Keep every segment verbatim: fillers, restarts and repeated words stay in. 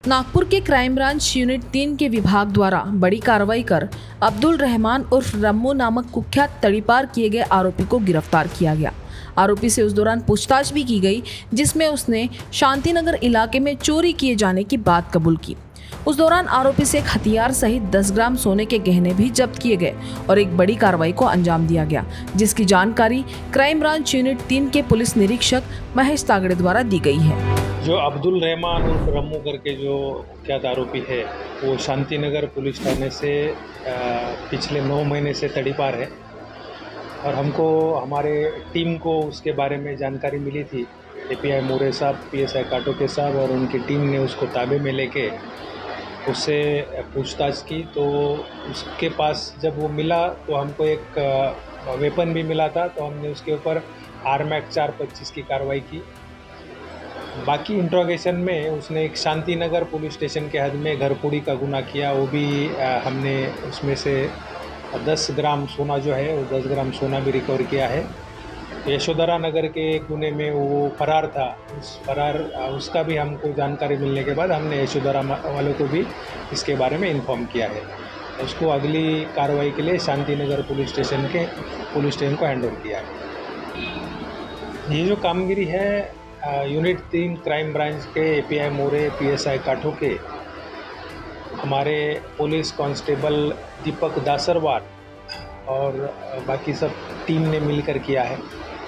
नागपुर के crime branch unit तीन के विभाग द्वारा बड़ी कार्रवाई कर अब्दुल रहमान उर्फ रम्मू नामक कुख्यात तड़ीपार किए गए आरोपी को गिरफ्तार किया गया। आरोपी से उस दौरान पूछताछ भी की गई, जिसमें उसने शांतिनगर इलाके में चोरी किए जाने की बात कबूल की। उस दौरान आरोपी से एक हथियार सहित दस ग्राम सोने के गहने भी जब्त किए गए और एक बड़ी कार्रवाई को अंजाम दिया गया, जिसकी जानकारी क्राइम ब्रांच यूनिट तीन के पुलिस निरीक्षक महेश तागड़े द्वारा दी गई है। जो अब्दुल रहमान उर्फ रम्मू करके जो कुख्यात आरोपी है, वो शांतिनगर पुलिस थाने से पिछले नौ महीने से तड़ीपार है और हमको हमारे टीम को उसके बारे में जानकारी मिली थी। एपीआई मोरे साहब, पीएसआई काटोके साहब और उनकी टीम ने उसको ताबे में लेके उससे पूछताछ की, तो उसके पास जब वो मिला तो हमको एक वेपन भी मिला था, तो हमने उसके ऊपर आरमैक चार पच्चीस की कार्रवाई की। बाकी इंट्रोगेशन में उसने एक शांतिनगर पुलिस स्टेशन के हद में घरफोड़ी का गुनाह किया, वो भी आ, हमने उसमें से दस ग्राम सोना जो है वो दस ग्राम सोना भी रिकवर किया है। यशोधरा नगर के एक गुने में वो फरार था, उस फरार उसका भी हमको जानकारी मिलने के बाद हमने यशोधरा वालों को भी इसके बारे में इन्फॉर्म किया है। उसको अगली कार्रवाई के लिए शांतिनगर पुलिस स्टेशन के पुलिस स्टेशन को हैंड ओवर किया है। ये जो कामगिरी है यूनिट तीन क्राइम ब्रांच के एपीआई मोरे, पीएसआई काटोके, हमारे पुलिस कांस्टेबल दीपक दासरवार और बाकी सब टीम ने मिलकर किया है।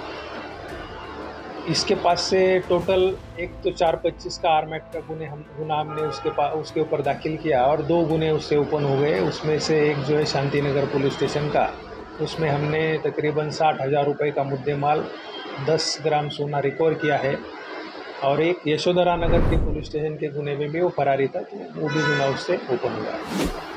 इसके पास से टोटल एक तो चार पच्चीस का आरमैक का गुने हम गुना हमने उसके पास उसके ऊपर दाखिल किया और दो गुने उससे ओपन हो गए। उसमें से एक जो है शांतिनगर पुलिस स्टेशन का, उसमें हमने तकरीबन साठ हज़ार रुपये का मुद्देमाल दस ग्राम सोना रिकवर किया है और एक यशोधरा नगर के पुलिस स्टेशन के गुने में भी वो फरारी था, तो वो भी गुना उससे ओपन हुआ है।